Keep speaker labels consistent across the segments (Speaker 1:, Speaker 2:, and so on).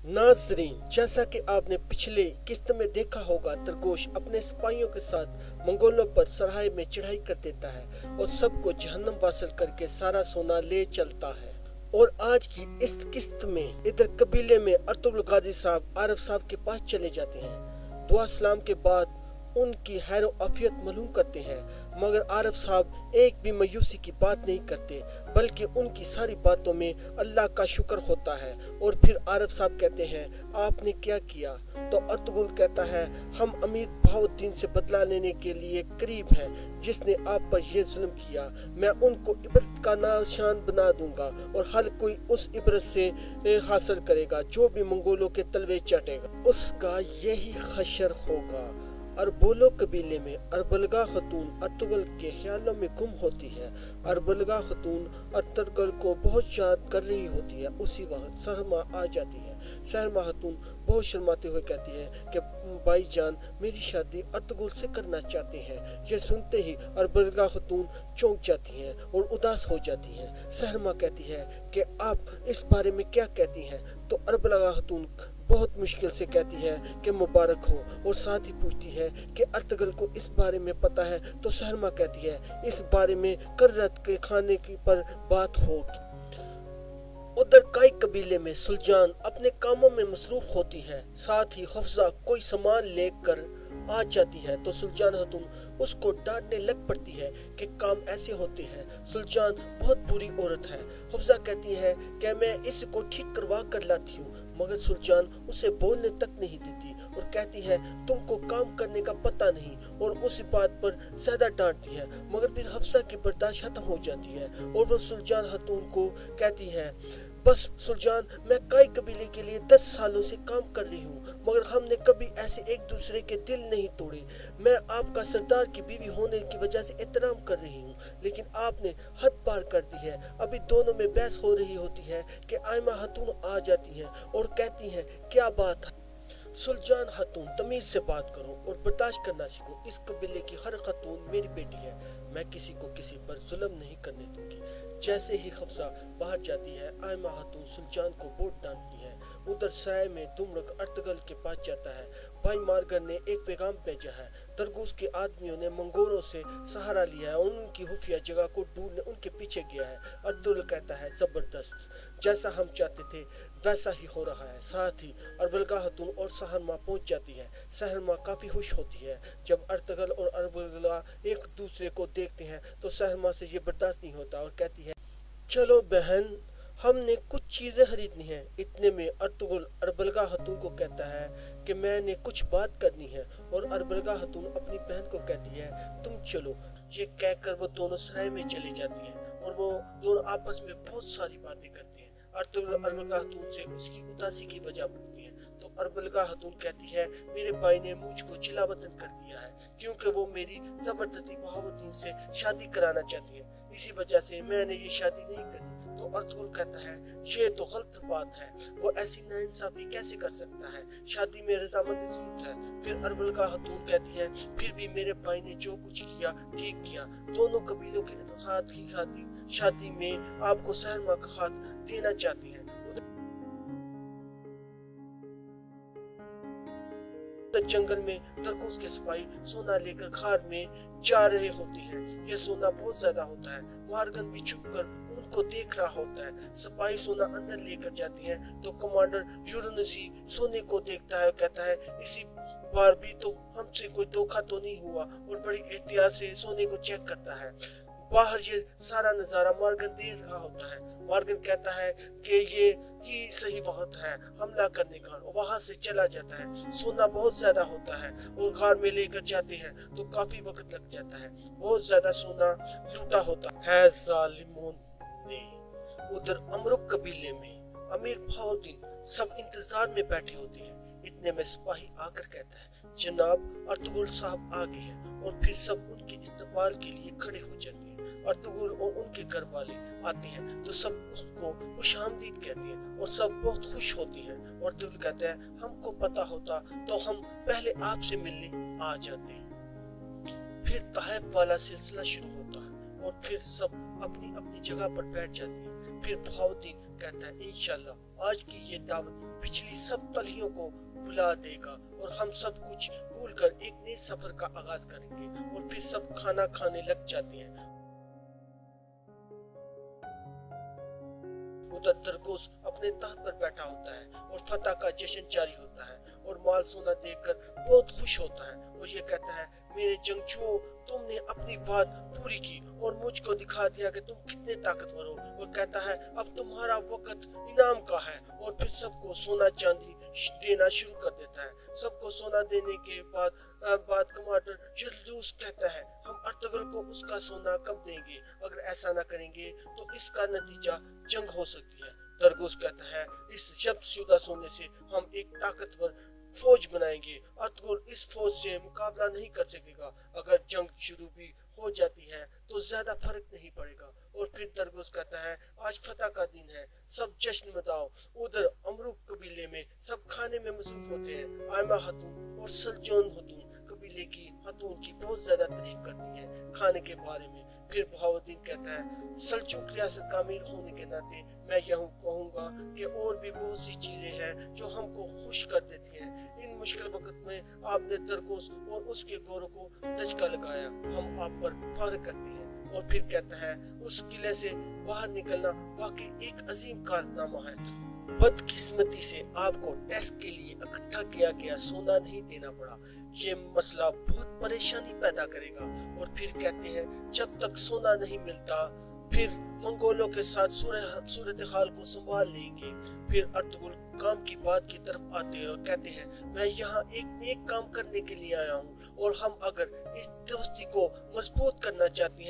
Speaker 1: नाज़रीन, जैसा कि आपने पिछले किस्त में देखा होगा, तरगोश अपने सिपाहियों के साथ मंगोलों पर सराय में चढ़ाई कर देता है और सबको जहन्नम वासिल करके सारा सोना ले चलता है। और आज की इस किस्त में इधर कबीले में अर्तुगरुल गाजी साहब आरफ साहब के पास चले जाते हैं। दुआ सलाम के बाद उनकी हैरो आफियत मालूम करते हैं, मगर आरफ साहब एक भी मायूसी की बात नहीं करते, बल्कि उनकी सारी बातों में अल्लाह का शुक्र होता है। और फिर आरफ साहब कहते हैं, आपने क्या किया? तो अर्तुगरुल कहता है, हम अमीर बहाउद्दीन से बदला लेने के लिए करीब हैं, जिसने आप पर ये जुल्म किया। मैं उनको इबरत का निशान बना दूंगा और हर कोई उस इबरत से हासिल करेगा। जो भी मंगोलों के तलवे चाटेगा उसका यही हशर होगा। अरबोलो कबीले में अरबलगा खतून अर्तुगरुल के ख्यालों में गुम होती है। अरबलगा खतून अर्तुगरुल को बहुत याद कर रही होती है। उसी वक्त सहरमा आ जाती है। सहरमा खतून बहुत शर्माते हुए कहती है कि भाईजान, मेरी शादी अर्तुगरुल से करना चाहते हैं। ये सुनते ही अरबलगा खतून चौंक जाती हैं और उदास हो जाती हैं। सहरमा कहती है कि आप इस बारे में क्या कहती हैं? तो अरबलगा खतून बहुत मुश्किल से कहती है कि मुबारक हो, और साथ ही पूछती है कि अर्तुगरुल को इस बारे में पता है? तो सहरमा कहती है, इस बारे में कर्रत के खाने की पर बात होगी। उधर काई कबीले में सुल्तान अपने कामों में मसरूफ होती है। साथ ही हफ्सा कोई सामान लेकर आ जाती है तो सुल्तान खतून उसको डांटने लग पड़ती है कि काम ऐसे होते हैं। सुल्तान बहुत बुरी औरत है। हफ्सा कहती है कि मैं इसको ठीक करवा कर लाती हूँ, मगर सुल्तान उसे बोलने तक नहीं देती और कहती है, तुमको काम करने का पता नहीं, और उस बात पर ज्यादा डांटती है। मगर फिर हफ्सा की बर्दाश्त खत्म हो जाती है और वो सुल्तान खतून को कहती है, बस सुल्तान, मैं काई कबीले के लिए 10 सालों से काम कर रही हूँ, मगर हमने कभी ऐसे एक दूसरे के दिल नहीं तोड़े। मैं आपका सरदार की बीवी होने की वजह से एहतराम कर रही हूँ, लेकिन आपने हद पार कर दी है। अभी दोनों में बहस हो रही होती है कि आयमा खतून आ जाती हैं और कहती हैं, क्या बात है? सुल्तान खतून, तमीज से बात करो और बर्दाश्त करना सीखो। इस कबीले की हर खतून मेरी बेटी है। मैं किसी को किसी पर जुल्म नहीं करने दूंगी। जैसे ही हफ्सा बाहर जाती है, आयमा खतून सुल्तान को बहुत डांटती है। उधर सराय में दुमरक अर्तुगरुल के पास जाता है। भाई मारगर ने एक पैगाम भेजा है। तरगोश के आदमियों ने मंगोलों से सहारा लिया है और उनकी खुफिया जगह को ढूंढने उनके पीछे गया है। अर्तुगरुल कहता है, जबरदस्त, जैसा हम चाहते थे वैसा ही हो रहा है। साथ ही अरबलगा खतून और सहरमा पहुंच जाती है। सहरमा काफी खुश होती है। जब अर्तुगरुल और अरबलगा एक दूसरे को देखते हैं तो सहरमा से ये बर्दाश्त नहीं होता और कहती है, चलो बहन, हमने कुछ चीजें खरीदनी है। इतने में अर्तुगरुल अरबलगा खतून को कहता है कि मैंने कुछ बात करनी है, और अरबलगा खतून अपनी बहन को कहती है, तुम चलो। ये कहकर वो दोनों सराय में चली जाती हैं और वो दोनों आपस में बहुत सारी बातें करते हैं। अर्तुगरुल अरबलगा खतून से उसकी उदासी की वजह पूछती है तो अरबलगा खतून कहती है, मेरे भाई ने मुझको चिलावतन कर दिया है, क्योंकि वो मेरी जबरदस्ती बहाउद्दीन से शादी कराना चाहती है। इसी वजह से मैंने ये शादी नहीं करी। तो अर्तुगरुल कहता है, ये तो गलत बात है, वो ऐसी नाइंसाफी कैसे कर सकता है? शादी में रजामंदी जरूरत है। फिर अरबलगा खतून कहती है, फिर भी मेरे भाई ने जो कुछ किया ठीक किया। दोनों कबीलों के इत्तेहाद की खातिर शादी में आपको सहरमा का हाथ देना चाहती है। जंगल में तरगोश के सिपाही सोना लेकर खार में जा रहे होते हैं। यह सोना बहुत ज्यादा होता है। मारगन भी छुपकर उनको देख रहा होता है। सिपाही सोना अंदर लेकर जाते हैं तो कमांडर यूरुनसी सोने को देखता है और कहता है, इसी बार भी तो हमसे कोई धोखा तो नहीं हुआ, और बड़ी एहतियात से सोने को चेक करता है। बाहर ये सारा नजारा मारगन देख रहा होता है। मारगन कहता है कि ये ही सही वक्त है हमला करने का, और वहां से चला जाता है। सोना बहुत ज्यादा होता है और कार में लेकर जाते हैं तो काफी वक्त लग जाता है। बहुत ज्यादा सोना लूटा होता है जालिमों ने। उधर अमरुक कबीले में अमीर बहाउद्दीन सब इंतजार में बैठे होते हैं। इतने में सिपाही आकर कहता है, जनाब अर्तुगरुल साहब आ गए हैं, और फिर सब उनके इस्तकबाल के लिए खड़े हो जाते हैं। अर्तुगरुल और उनके घर वाले आते हैं तो सब उसको खुशामदीद कहते हैं और सब बहुत खुश होते हैं। और अर्तुगरुल कहता है, हमको पता होता तो हम पहले आपसे मिलने आ जाते। फिर ताइफ वाला सिलसिला शुरू होता है और फिर सब अपनी अपनी जगह पर बैठ जाते हैं। फिर बहाउद्दीन कहता है, इंशाल्लाह आज की ये दावत पिछली सब तलहियों को भुला देगा और हम सब कुछ भूलकर एक नए सफर का आगाज करेंगे। और फिर सब खाना खाने लग जाते हैं। उधर तरगोश अपने तख्त पर बैठा होता है और फतह का जश्न जारी होता है और माल सोना देखकर बहुत खुश होता है और ये कहता है, मेरे जंगजुओं, तुमने अपनी बात पूरी की और मुझको दिखा दिया कि तुम कितने ताकतवर हो। और कहता है, अब तुम्हारा वक्त इनाम का है। और फिर सबको सोना चांदी देना शुरू कर देता है। सबको सोना देने के बाद कमांडर जुलूस कहता है, हम अर्तुगरुल को उसका सोना कब देंगे? अगर ऐसा ना करेंगे तो इसका नतीजा जंग हो सकती है। तरगोश कहता है, इस जब्तशुदा सोने से हम एक ताकतवर फौज बनाएंगे। अर्तुगरुल इस फौज से मुकाबला नहीं कर सकेगा। अगर जंग शुरू भी हो जाती है तो ज्यादा फर्क नहीं पड़ेगा। और फिर तरगोश कहता है, आज फतह का दिन है, सब जश्न मनाओ। उधर अमरुक कबीले में सब खाने में मसरूफ होते हैं। आयमा खातून और सलजोन खातून कबीले की खातून की बहुत ज्यादा तारीफ करती हैं खाने के बारे में। फिर बहाउद्दीन कहता है, सल्जूक रियासत का अमीर होने के नाते मैं यह कहूँगा कि और भी बहुत सी चीजें हैं जो हमको खुश कर देती हैं। इन मुश्किल वक्त में आपने तरगोश और उसके गोरों को दचका लगाया। हम आप पर फख्र करते हैं। और फिर कहता है, उस किले से बाहर निकलना वाकई एक अजीम कारनामा है। बदकिस्मती से आपको टैक्स के लिए इकट्ठा किया गया सोना नहीं देना पड़ा। ये मसला बहुत परेशानी पैदा करेगा। और फिर कहते हैं, जब तक सोना नहीं मिलता फिर मंगोलों के साथ सूरत हाल को संभाल लेंगे। फिर अर्तुगरुल काम की बात की तरफ आते हैं और कहते हैं, मैं यहाँ एक नेक काम करने के लिए आया हूँ और हम अगर इस दोस्ती को मजबूत करना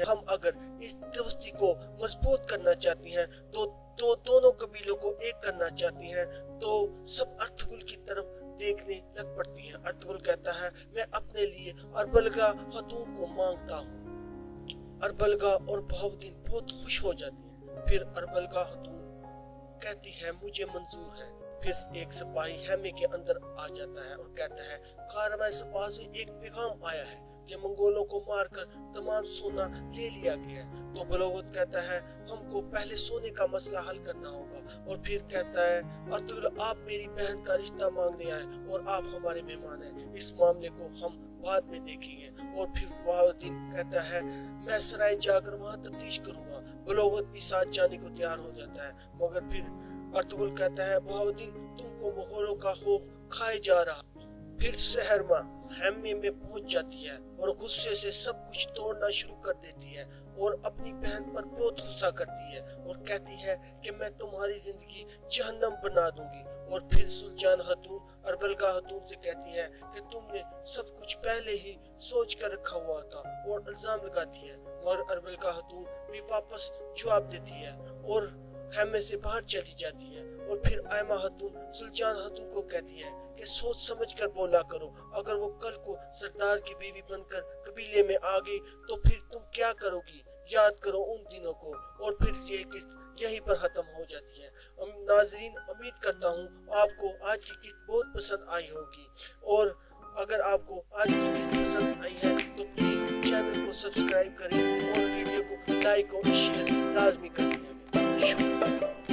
Speaker 1: चाहती हैं तो दोनों कबीलों को एक करना चाहती हैं तो सब अर्तुगरुल की तरफ देखने लग पड़ती हैं। अर्तुगरुल कहता है, मैं अपने लिए अरबलगा खातून को मांगता हूँ। अरबलगा और बहाउद्दीन बहुत खुश हो जाती हैं। फिर अरबलगा खातून कहती है, मुझे मंजूर है। फिर एक सिपाही हैमे के अंदर आ जाता है और कहता है, कारवां सिपाह से एक पैगाम आया है कि मंगोलों को मारकर तमाम सोना ले लिया गया है। तो बलोगत कहता है, हमको पहले सोने का मसला हल करना होगा। और फिर कहता है, अर्तुगरुल, आप मेरी बहन का रिश्ता मांगने आए और आप हमारे मेहमान हैं। इस मामले को हम बाद में देखेंगे। और फिर बहाउद्दीन कहता है, मैं सराय जाकर वहाँ तफ्तीश करूंगा। बलोगत भी साथ जाने को तैयार हो जाता है। मगर फिर अर्तुगरुल कहता है, बहाउद्दीन, तुमको मुगलों का खौफ खाए जा रहा। फिर सहरमा खैमे में पहुंच जाती है और गुस्से से सब कुछ तोड़ना शुरू कर देती है और अपनी बहन पर बहुत गुस्सा करती है और कहती है कि मैं तुम्हारी जिंदगी जहन्नम बना दूंगी। और फिर सुल्तान खातून अरबलगा खातून से कहती है कि तुमने सब कुछ पहले ही सोच कर रखा हुआ था और इल्जाम लगाती है। मगर अरबलगा खातून भी वापस जवाब देती है और खैमे से बाहर चली जाती है। और फिर आयमा खातून सुल्तान खातून को कहती है कि सोच समझ कर बोला करो। अगर वो कल को सरदार की बीवी बनकर कबीले में आ गई तो फिर तुम क्या करोगी? याद करो उन दिनों को। और फिर ये किस्त यहीं पर खत्म हो जाती है। नाजरीन, उम्मीद करता हूँ आपको आज की किस्त बहुत पसंद आई होगी। और अगर आपको आज की किस्त पसंद आई है तो प्लीज चैनल को सब्सक्राइब करें और वीडियो को लाइक और शेयर लाजमी कर दें। शुक्रिया।